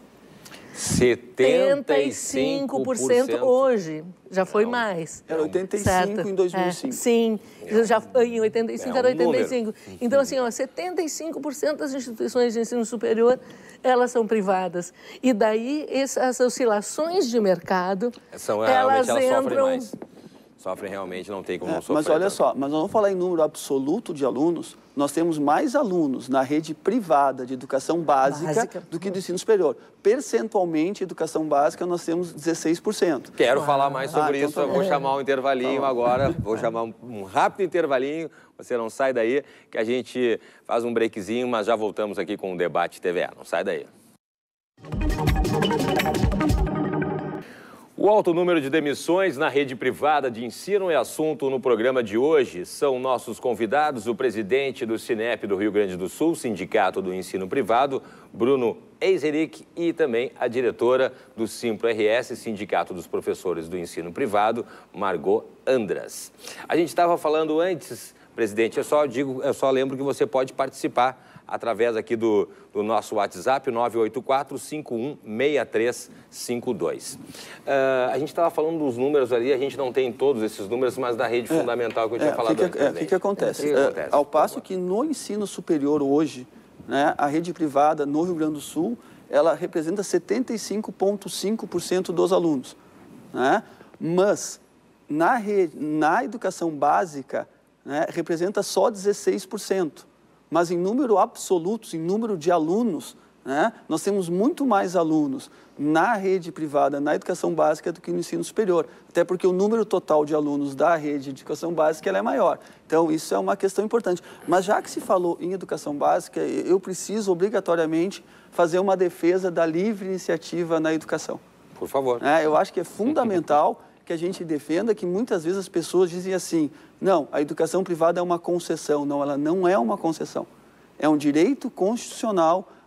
setenta e cinco por cento hoje, já foi não, mais. Era oitenta e cinco certo? Em dois mil e cinco. É, sim, é, já, em oitenta e cinco é era um oitenta e cinco. Número. Então, assim, ó, setenta e cinco por cento das instituições de ensino superior, elas são privadas. E daí, essas oscilações de mercado, são, elas, elas entram... Sofrem mais. Sofrem realmente, não tem como é, não sofrer. Mas olha tanto. só, mas nós vamos falar em número absoluto de alunos, nós temos mais alunos na rede privada de educação básica, básica. do que do ensino superior. Percentualmente, educação básica, nós temos dezesseis por cento. Quero Uau. falar mais sobre ah, isso, então tá eu vou é. chamar um intervalinho tá agora, vou chamar um, um rápido intervalinho, você não sai daí, que a gente faz um breakzinho, mas já voltamos aqui com o Debate T V A, não sai daí. O alto número de demissões na rede privada de ensino é assunto no programa de hoje. São nossos convidados o presidente do Sinep do Rio Grande do Sul, Sindicato do Ensino Privado, Bruno Eiseric, e também a diretora do Simpro R S, Sindicato dos Professores do Ensino Privado, Margot Andras. A gente estava falando antes, presidente, eu só digo, eu só lembro que você pode participar através aqui do, do nosso WhatsApp, nove oito quatro, cinco um seis três cinco dois. Uh, a gente estava falando dos números ali, a gente não tem todos esses números, mas da rede é, fundamental que eu tinha é, falado que antes. O é, que, que acontece? É, que acontece? É, ao passo que no ensino superior hoje, né, a rede privada no Rio Grande do Sul, ela representa setenta e cinco vírgula cinco por cento dos alunos. Né? Mas na, rede, na educação básica, né, representa só dezesseis por cento. Mas em número absoluto, em número de alunos, né, nós temos muito mais alunos na rede privada, na educação básica, do que no ensino superior. Até porque o número total de alunos da rede de educação básica ela é maior. Então, isso é uma questão importante. Mas já que se falou em educação básica, eu preciso obrigatoriamente fazer uma defesa da livre iniciativa na educação. Por favor. É, eu acho que é fundamental que a gente defenda, que muitas vezes as pessoas dizem assim, não, a educação privada é uma concessão. Não, ela não é uma concessão. É um direito constitucional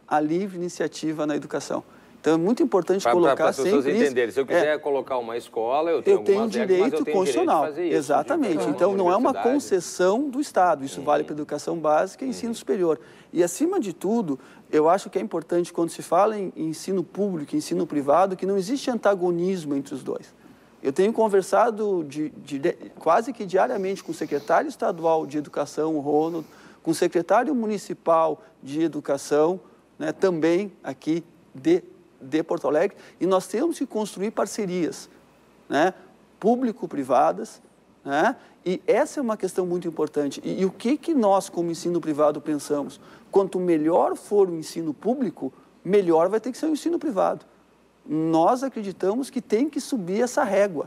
a livre iniciativa na educação. Então, é muito importante pra, colocar pra, pra sempre as pessoas entenderem. isso. Se eu quiser é, colocar uma escola, eu tenho, eu tenho algumas direito regras, mas eu tenho constitucional. direito de fazer isso, Exatamente. de Então, não é uma universidade. concessão do Estado. Isso Uhum. vale para a educação básica e ensino superior. E, acima de tudo, eu acho que é importante, quando se fala em ensino público e ensino privado, que não existe antagonismo entre os dois. Eu tenho conversado de, de, de, quase que diariamente com o secretário estadual de Educação, o Ronald, com o secretário municipal de Educação, né, também aqui de, de Porto Alegre, e nós temos que construir parcerias, né, público-privadas, né, e essa é uma questão muito importante. E, e o que, que nós, como ensino privado, pensamos? Quanto melhor for o ensino público, melhor vai ter que ser o ensino privado. Nós acreditamos que tem que subir essa régua.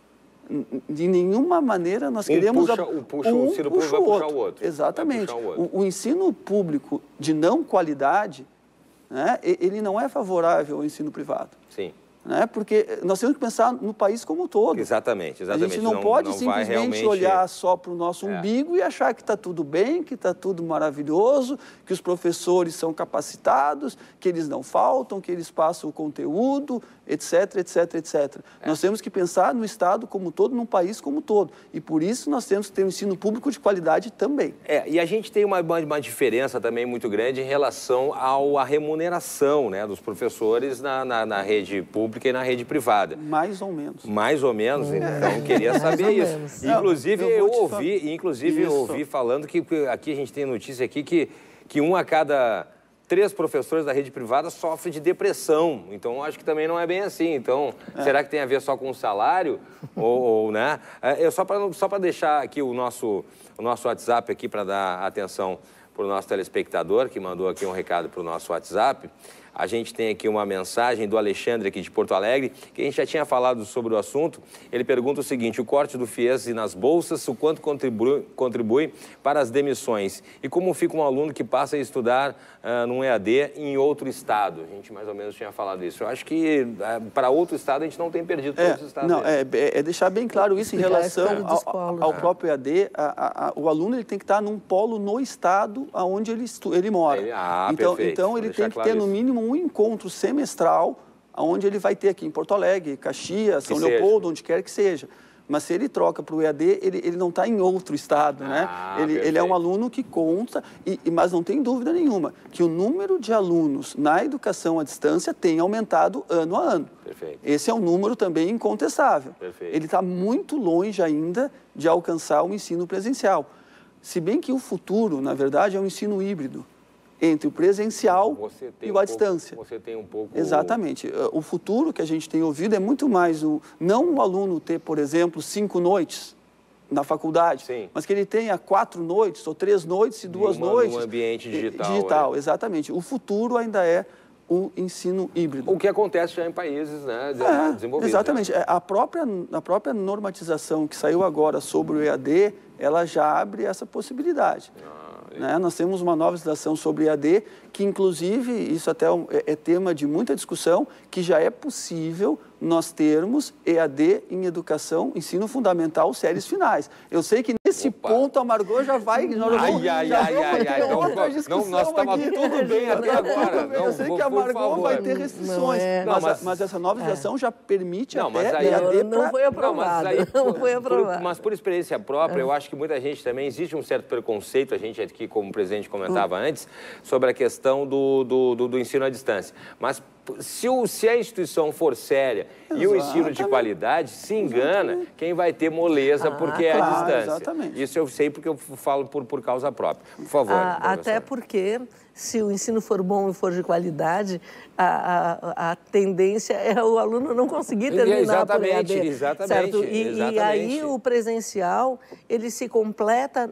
De nenhuma maneira nós um queremos... Puxa, o, puxa, um o ensino puxa público vai o puxar outro. o outro. Exatamente. Puxar o, outro. O, o ensino público de não qualidade, né, ele não é favorável ao ensino privado. Sim. Né, porque nós temos que pensar no país como um todo. Exatamente, exatamente. A gente não, não pode não simplesmente realmente... olhar só para o nosso é. umbigo e achar que está tudo bem, que está tudo maravilhoso, que os professores são capacitados, que eles não faltam, que eles passam o conteúdo, etc, etc, etcétera. É. Nós temos que pensar no Estado como um todo, num país como um todo. E por isso nós temos que ter um ensino público de qualidade também. É, e a gente tem uma, uma diferença também muito grande em relação ao, à remuneração, né, dos professores na, na, na rede pública e na rede privada. Mais ou menos. Mais ou menos, é. Então queria saber isso. Não, inclusive, eu, eu ouvi, inclusive eu ouvi falando que aqui a gente tem notícia aqui que, que um a cada três professores da rede privada sofre de depressão. Então, acho que também não é bem assim. Então, é. Será que tem a ver só com o salário? ou, ou, né? É, só para só para deixar aqui o nosso, o nosso WhatsApp aqui para dar atenção para o nosso telespectador, que mandou aqui um recado para o nosso WhatsApp. A gente tem aqui uma mensagem do Alexandre aqui de Porto Alegre, que a gente já tinha falado sobre o assunto. Ele pergunta o seguinte: o corte do FIES nas bolsas, o quanto contribui, contribui para as demissões? E como fica um aluno que passa a estudar uh, num E A D em outro estado? A gente mais ou menos tinha falado isso. Eu acho que uh, para outro estado a gente não tem perdido para é, outros estados. Não, é, é deixar bem claro isso em relação ao, ao próprio E A D. A, a, a, o aluno ele tem que estar num polo no estado onde ele, estu, ele mora. Ele, ah, então, perfeito. então ele tem que claro ter no mínimo um encontro semestral, onde ele vai ter aqui em Porto Alegre, Caxias, São Leopoldo, onde quer que seja. Mas se ele troca para o E A D, ele, ele não está em outro estado, né? Ah, ele, ele é um aluno que conta, e, mas não tem dúvida nenhuma que o número de alunos na educação à distância tem aumentado ano a ano. Perfeito. Esse é um número também incontestável. Perfeito. Ele está muito longe ainda de alcançar o ensino presencial. Se bem que o futuro, na verdade, é um ensino híbrido entre o presencial e o à distância. Você tem um pouco... Exatamente. O futuro que a gente tem ouvido é muito mais o... Não o aluno ter, por exemplo, cinco noites na faculdade, Sim. mas que ele tenha quatro noites, ou três noites e duas uma, noites... num ambiente digital. Digital, é. Exatamente. O futuro ainda é o ensino híbrido. O que acontece já em países, né, é, desenvolvidos. Exatamente. Né? A própria, a própria normatização que saiu agora sobre o E A D, ela já abre essa possibilidade. Ah, né? Nós temos uma nova legislação sobre E A D, que inclusive, isso até é, é tema de muita discussão, que já é possível nós termos E A D em educação, ensino fundamental, séries finais. Eu sei que nesse Opa. ponto a Margot já vai... Nós ai, vamos, ai, já ai, vamos ai, ai, não, não, nós estávamos tudo bem até agora. Não, eu sei que a Margot vai ter restrições, é. mas, não, mas, mas essa nova legislação é. já permite não, até aí, E A D não, não foi aprovado. Não, mas, aí, não foi aprovado. Por, mas por experiência própria, é. eu acho que muita gente também, existe um certo preconceito, a gente aqui, como o presidente comentava hum. antes, sobre a questão do, do, do, do ensino à distância. Mas se, o, se a instituição for séria Exatamente. e o ensino de qualidade, se engana, Exatamente. quem vai ter moleza ah, porque claro, é a distância. Exatamente. Isso eu sei porque eu falo por, por causa própria. Por favor. Ah, até porque, se o ensino for bom e for de qualidade, a, a, a tendência é o aluno não conseguir terminar exatamente, por E A D. Exatamente, certo? E, exatamente. E aí o presencial, ele se completa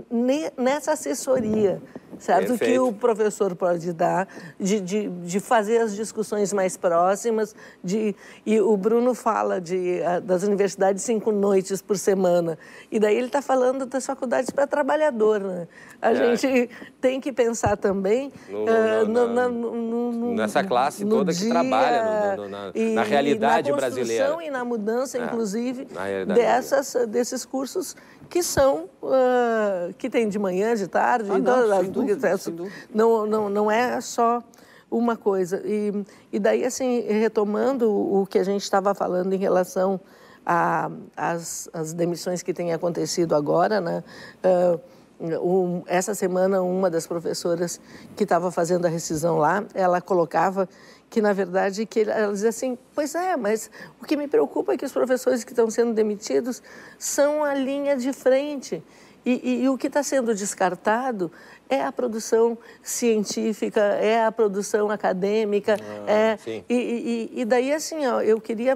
nessa assessoria, certo? Perfeito. Que o professor pode dar, de, de, de fazer as discussões mais próximas. De, e o Bruno fala de, das universidades cinco noites por semana. E daí ele está falando das faculdades para trabalhador, né? A é. gente tem que pensar também no, uh, no, no, no, no, nessa classe no toda dia, que trabalha no, no, na, e, na realidade e na brasileira. E na mudança, é, inclusive, na dessas, desses cursos que são, uh, que tem de manhã, de tarde, ah, então, não, sem dúvida, não, não, não é só uma coisa. E, e daí, assim, retomando o que a gente estava falando em relação às as demissões que têm acontecido agora, né? Uh, um, essa semana, uma das professoras que estava fazendo a rescisão lá, ela colocava que, na verdade, que ela dizia assim, pois é, mas o que me preocupa é que os professores que estão sendo demitidos são a linha de frente. E, e, e o que está sendo descartado é a produção científica, é a produção acadêmica. Ah, é, e, e, e daí, assim, ó, eu queria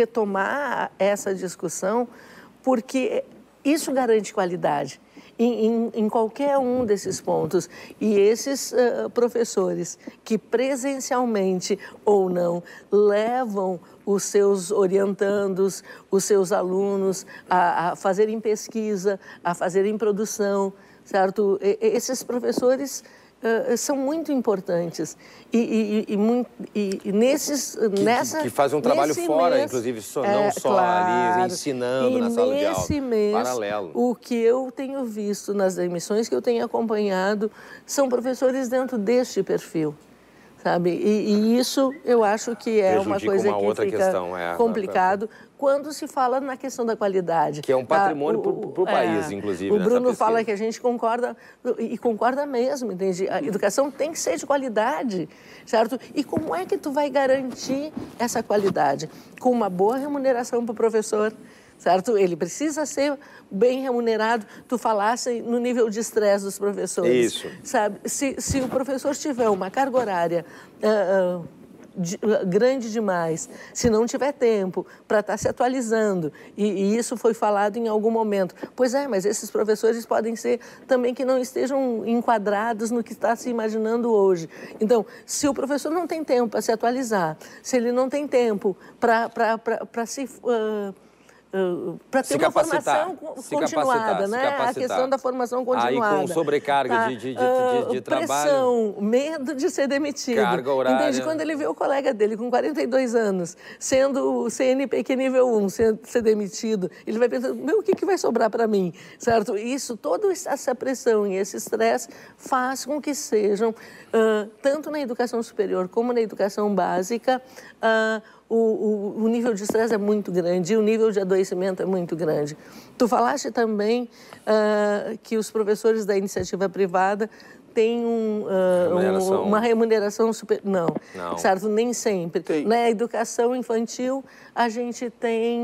retomar essa discussão, porque isso garante qualidade em, em, em qualquer um desses pontos. E esses uh, professores que presencialmente ou não levam os seus orientandos, os seus alunos a, a fazerem pesquisa, a fazerem produção, certo? E, esses professores uh, são muito importantes e, e, e, muito, e, e nesses que, nessa que fazem um trabalho fora, mês, inclusive só, não é, só claro, ali ensinando na sala de aula. Nesse mês, paralelo. O que eu tenho visto nas demissões que eu tenho acompanhado são professores dentro deste perfil. Sabe? E, e isso eu acho que é uma coisa uma que outra fica questão, é, complicado quando se fala na questão da qualidade. Que é um patrimônio tá? para o país, é, inclusive. O Bruno fala que a gente concorda, e concorda mesmo, entende? A educação tem que ser de qualidade, certo? E como é que tu vai garantir essa qualidade? Com uma boa remuneração para o professor, certo? Ele precisa ser bem remunerado. Tu falasse no nível de estresse dos professores. Isso. Sabe? Se, se o professor tiver uma carga horária uh, uh, de, uh, grande demais, se não tiver tempo para estar se atualizando, e, e isso foi falado em algum momento, pois é, mas esses professores podem ser também que não estejam enquadrados no que está se imaginando hoje. Então, se o professor não tem tempo para se atualizar, se ele não tem tempo para se... Uh, Uh, para ter se uma capacitar, formação se continuada, né? A questão da formação continuada. Aí com sobrecarga tá? de, de, de, uh, de, de pressão, trabalho. medo de ser demitido. Carga horária. Entende? Quando ele vê o colega dele com quarenta e dois anos, sendo C N P Q nível um, sendo, ser demitido, ele vai pensar, meu, o que, que vai sobrar para mim? Certo? Isso, toda essa pressão e esse estresse faz com que sejam, uh, tanto na educação superior como na educação básica, uh, O, o, o nível de estresse é muito grande e o nível de adoecimento é muito grande. Tu falaste também uh, que os professores da iniciativa privada têm um, uh, remuneração. um, uma remuneração super... Não, Não. certo? Nem sempre. Tem. Na educação infantil, a gente tem,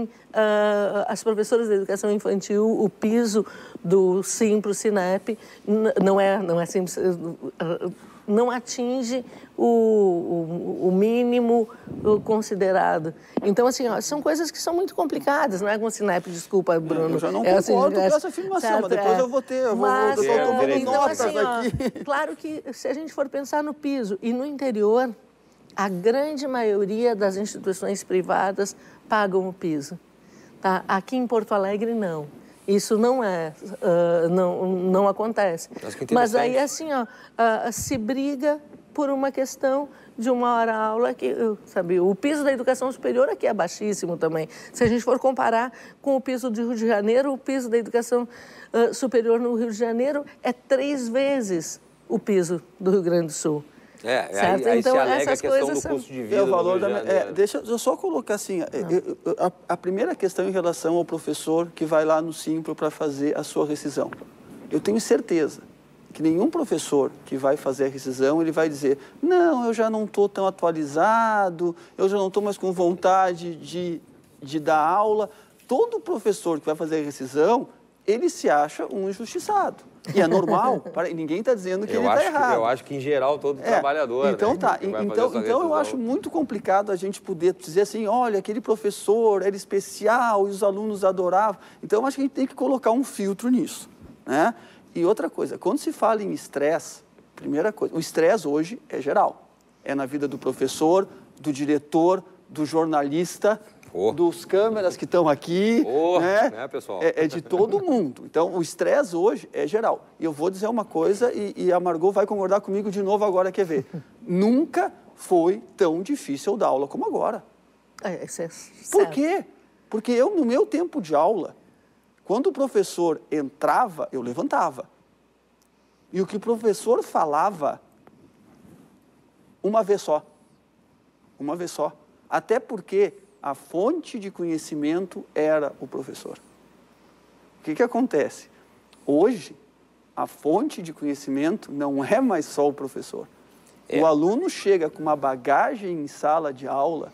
uh, as professoras da educação infantil, o piso do Simpro Sinep, não é, não é simples... Uh, não atinge o, o, o mínimo considerado. Então, assim, ó, são coisas que são muito complicadas, não é com o Sinep, desculpa, Bruno. Eu já não é, concordo assim, com essa afirmação, certo, mas depois é. eu vou ter, eu vou, mas, eu tô tomando então, notas assim, ó, aqui. claro que se a gente for pensar no piso, e no interior, a grande maioria das instituições privadas pagam o piso. Tá? Aqui em Porto Alegre, não. Isso não é, uh, não, não acontece. Mas aí, assim, ó, uh, se briga por uma questão de uma hora aula que, sabe, o piso da educação superior aqui é baixíssimo também. Se a gente for comparar com o piso do Rio de Janeiro, o piso da educação uh, superior no Rio de Janeiro é três vezes o piso do Rio Grande do Sul. É, certo? aí, aí então, se alega a questão do custo de vida. É o valor da, é, deixa eu só colocar assim, eu, a, a primeira questão em relação ao professor que vai lá no Simpro para fazer a sua rescisão. Eu tenho certeza que nenhum professor que vai fazer a rescisão, ele vai dizer, não, eu já não estou tão atualizado, eu já não estou mais com vontade de, de dar aula. Todo professor que vai fazer a rescisão, ele se acha um injustiçado. E é normal, para, ninguém está dizendo que eu ele está errado. Que, eu acho que, em geral, todo é, trabalhador... Então, né, tá. Então, então eu acho muito complicado a gente poder dizer assim, olha, aquele professor era especial e os alunos adoravam. Então, eu acho que a gente tem que colocar um filtro nisso, né? E outra coisa, quando se fala em estresse, primeira coisa, o estresse hoje é geral. É na vida do professor, do diretor, do jornalista, oh. dos câmeras que estão aqui, oh, né? né, pessoal? É, é de todo mundo. Então, o estresse hoje é geral. E eu vou dizer uma coisa, e, e a Margot vai concordar comigo de novo agora, quer ver? Nunca foi tão difícil dar aula como agora. É, isso é Por quê? Porque eu, no meu tempo de aula, quando o professor entrava, eu levantava. E o que o professor falava, uma vez só. Uma vez só. Até porque a fonte de conhecimento era o professor. O que que acontece? Hoje, a fonte de conhecimento não é mais só o professor. É. O aluno chega com uma bagagem em sala de aula,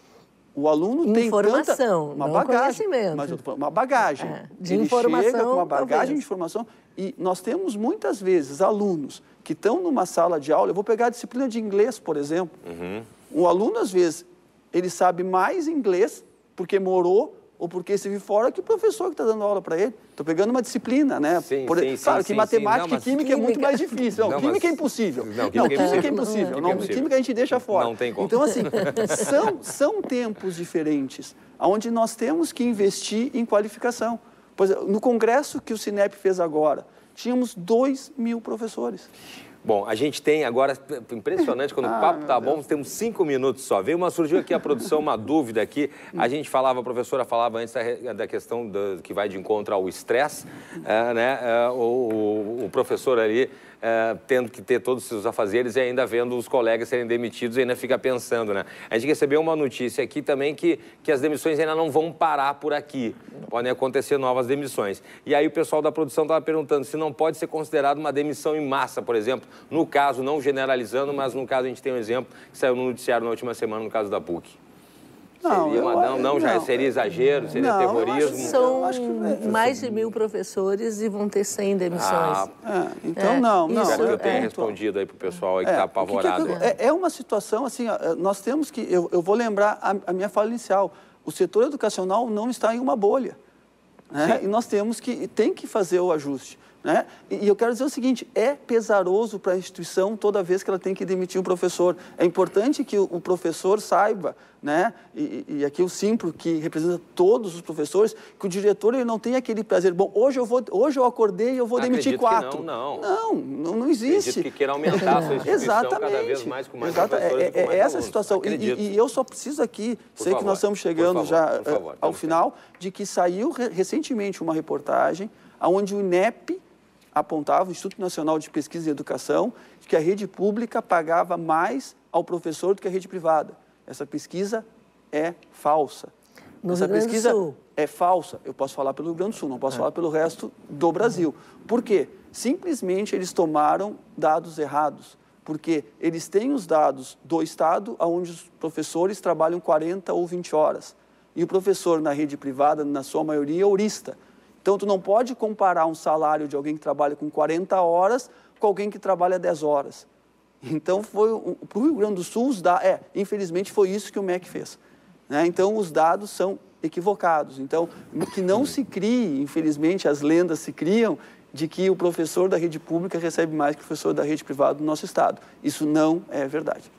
o aluno tem informação, uma não bagagem, conhecimento. Mas eu tô falando, uma bagagem. É, de Ele informação, chega com uma bagagem talvez. de informação e nós temos muitas vezes alunos que estão numa sala de aula, eu vou pegar a disciplina de inglês, por exemplo. Uhum. Um aluno, às vezes, ele sabe mais inglês porque morou ou porque esteve fora que o professor que está dando aula para ele. Estou pegando uma disciplina, né? Sim, Por, sim, claro sim, que sim, matemática sim. Não, e química, química é muito mais difícil. Não, não química mas... é impossível. Não, química, não, química é impossível. Não, não, química a gente deixa fora. Não tem como. Então, assim, são, são tempos diferentes, onde nós temos que investir em qualificação. Pois, no congresso que o Cinep fez agora, tínhamos dois mil professores. Bom, a gente tem agora, impressionante, quando ah, o papo tá bom, Deus. Temos cinco minutos só. Veio uma, surgiu aqui a produção, uma dúvida aqui. A gente falava, a professora falava antes da, da questão do, que vai de encontro ao estresse, é, né? É, o, o, o professor ali é, tendo que ter todos os seus afazeres e ainda vendo os colegas serem demitidos e ainda fica pensando, né? A gente recebeu uma notícia aqui também que, que as demissões ainda não vão parar por aqui. Podem acontecer novas demissões. E aí o pessoal da produção estava perguntando se não pode ser considerado uma demissão em massa, por exemplo. No caso, não generalizando, mas no caso a gente tem um exemplo que saiu no noticiário na última semana, no caso da P U C. Não, seria uma, eu, não, não, já não, seria exagero, seria não, terrorismo? São acho que, é, mais de mil professores e vão ter cem demissões. Ah, é, então, é, não, não. Espero que eu tenha é, respondido aí para o pessoal aí que é, está apavorado. Que que é, é uma situação, assim, nós temos que, eu, eu vou lembrar a, a minha fala inicial, o setor educacional não está em uma bolha, né? E nós temos que, tem que fazer o ajuste. Né? E eu quero dizer o seguinte, é pesaroso para a instituição toda vez que ela tem que demitir um professor. É importante que o professor saiba, né? e, e aqui o Simpro, que representa todos os professores, que o diretor ele não tem aquele prazer. Bom, hoje eu, vou, hoje eu acordei e eu vou Acredito demitir quatro. Não, não. Não, não, não existe. Acredito que queira aumentar a sua instituição Exatamente. cada vez mais com mais Exato. professores É, e com é mais essa alunos. situação. E, e eu só preciso aqui, por sei favor, que nós estamos chegando favor, já favor, ao final, de que saiu recentemente uma reportagem onde o INEP apontava, o Instituto Nacional de Pesquisa e Educação, de que a rede pública pagava mais ao professor do que a rede privada. Essa pesquisa é falsa. No Essa Rio Grande pesquisa do Sul. é falsa. Eu posso falar pelo Rio Grande do Sul, não posso é. falar pelo resto do Brasil. Por quê? Simplesmente eles tomaram dados errados. Porque eles têm os dados do Estado, onde os professores trabalham quarenta ou vinte horas. E o professor na rede privada, na sua maioria, é horista. Então, tu não pode comparar um salário de alguém que trabalha com quarenta horas com alguém que trabalha dez horas. Então, foi para o Rio Grande do Sul, os dados, é, infelizmente, foi isso que o M E C fez. Né? Então, os dados são equivocados. Então, que não se crie, infelizmente, as lendas se criam de que o professor da rede pública recebe mais que o professor da rede privada do nosso Estado. Isso não é verdade.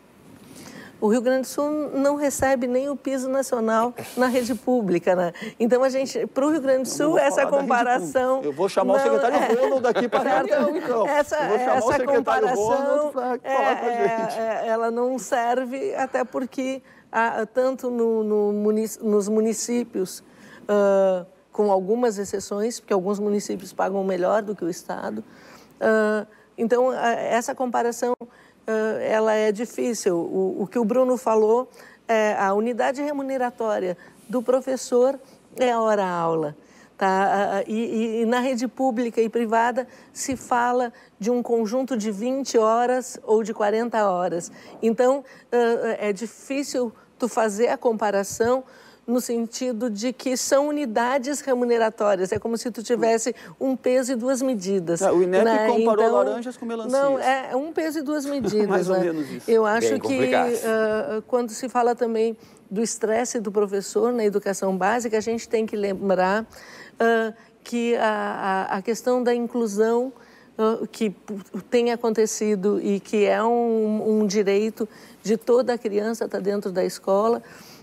O Rio Grande do Sul não recebe nem o piso nacional na rede pública, né? Então, a gente, para o Rio Grande do Sul, essa comparação... Eu vou chamar não, o secretário é, Ronald daqui para a reunião, então. Essa, eu vou chamar essa o secretário comparação, Ronald para é, falar com a gente. É, ela não serve, até porque, ah, tanto no, no munic, nos municípios, ah, com algumas exceções, porque alguns municípios pagam melhor do que o Estado, ah, então, essa comparação... ela é difícil. O, o que o Bruno falou, é, a unidade remuneratória do professor é a hora-aula. Tá? E, e na rede pública e privada se fala de um conjunto de vinte horas ou de quarenta horas. Então, é difícil tu fazer a comparação no sentido de que são unidades remuneratórias. É como se tu tivesse um peso e duas medidas. Não, o INEP né? comparou então, laranjas com melancias. Não, é um peso e duas medidas. Mais ou né? menos isso. Eu acho Bem que uh, quando se fala também do estresse do professor na educação básica, a gente tem que lembrar uh, que a, a, a questão da inclusão uh, que tem acontecido e que é um, um direito de toda criança estar dentro da escola,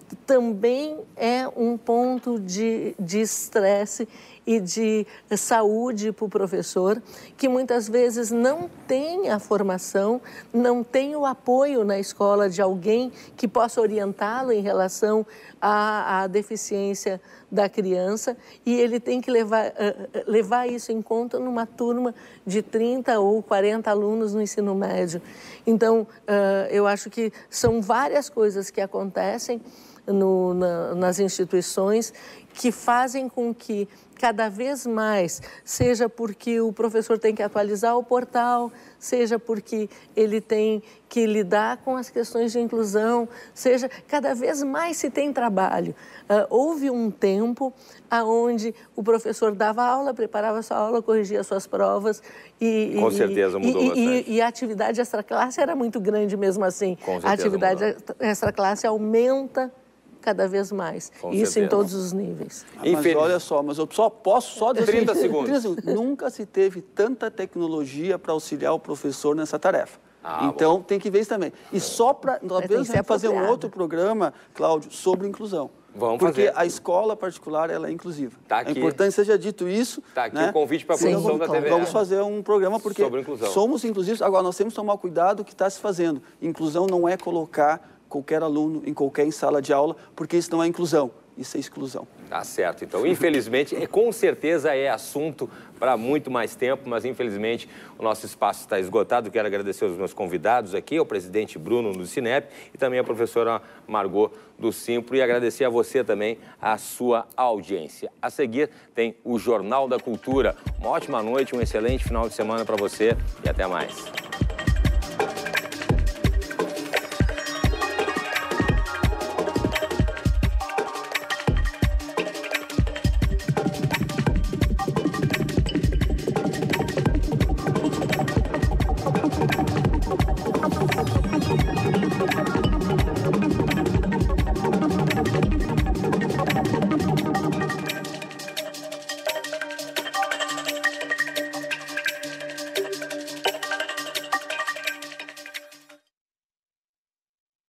também é um ponto de de estresse e de saúde para o professor, que muitas vezes não tem a formação, não tem o apoio na escola de alguém que possa orientá-lo em relação à, à deficiência da criança, e ele tem que levar, uh, levar isso em conta numa turma de trinta ou quarenta alunos no ensino médio. Então, uh, eu acho que são várias coisas que acontecem no, na, nas instituições que fazem com que cada vez mais, seja porque o professor tem que atualizar o portal, seja porque ele tem que lidar com as questões de inclusão, seja cada vez mais se tem trabalho. Uh, houve um tempo onde o professor dava aula, preparava sua aula, corrigia suas provas e... Com e, certeza mudou e, bastante. E, e a atividade extraclasse era muito grande mesmo assim. Com certeza a atividade mudou. extraclasse aumenta cada vez mais. Com Isso certeza. em todos os níveis. Mas Infeliz... olha só, mas eu só posso só dizer trinta assim, segundos. trinta segundos. Nunca se teve tanta tecnologia para auxiliar o professor nessa tarefa. Ah, então, bom. tem que ver isso também. E só para nós vamos fazer um outro programa, Cláudio, sobre inclusão. Vamos Porque fazer. a escola particular, ela é inclusiva. Tá aqui. É importante que seja dito isso. Está aqui né? o convite para a produção da T V E. Vamos fazer um programa, porque sobre inclusão. somos inclusivos. Agora, nós temos que tomar cuidado do que está se fazendo. Inclusão não é colocar qualquer aluno em qualquer sala de aula, porque isso não é inclusão, isso é exclusão. Tá certo. Então, infelizmente, é, com certeza é assunto para muito mais tempo, mas infelizmente o nosso espaço está esgotado. Quero agradecer aos meus convidados aqui, ao presidente Bruno do Cinep e também a professora Margot do Simpro, e agradecer a você também a sua audiência. A seguir tem o Jornal da Cultura. Uma ótima noite, um excelente final de semana para você e até mais.